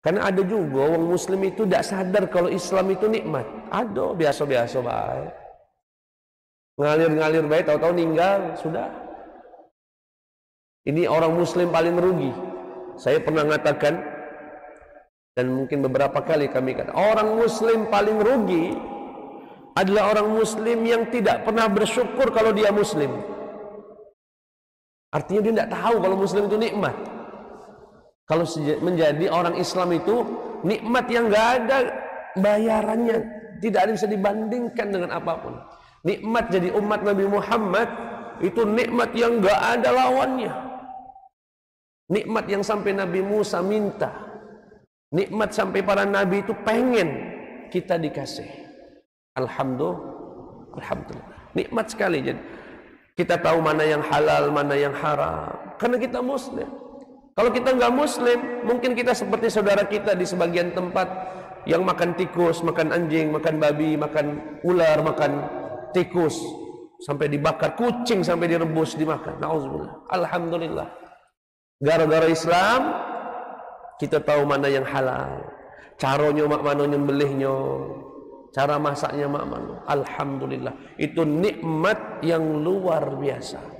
Karena ada juga orang muslim itu tidak sadar kalau Islam itu nikmat. Ada biasa-biasa baik. Ngalir-ngalir baik, tahu-tahu ninggal, sudah. Ini orang muslim paling merugi. Saya pernah mengatakan, dan mungkin beberapa kali kami kata, orang muslim paling rugi adalah orang muslim yang tidak pernah bersyukur kalau dia muslim. Artinya dia tidak tahu kalau muslim itu nikmat. Kalau menjadi orang Islam itu nikmat yang gak ada bayarannya, tidak ada yang bisa dibandingkan dengan apapun. Nikmat jadi umat Nabi Muhammad itu nikmat yang gak ada lawannya. Nikmat yang sampai Nabi Musa minta, nikmat sampai para nabi itu pengen kita dikasih. Alhamdulillah, nikmat sekali. Jadi kita tahu mana yang halal, mana yang haram, karena kita muslim. Kalau kita nggak muslim, mungkin kita seperti saudara kita di sebagian tempat yang makan tikus, makan anjing, makan babi, makan ular, makan tikus, sampai dibakar, kucing sampai direbus dimakan. Nauzubillah. Alhamdulillah. Gara-gara Islam kita tahu mana yang halal, caranya mak mano nyembelihnya, cara masaknya mak mano. Alhamdulillah. Itu nikmat yang luar biasa.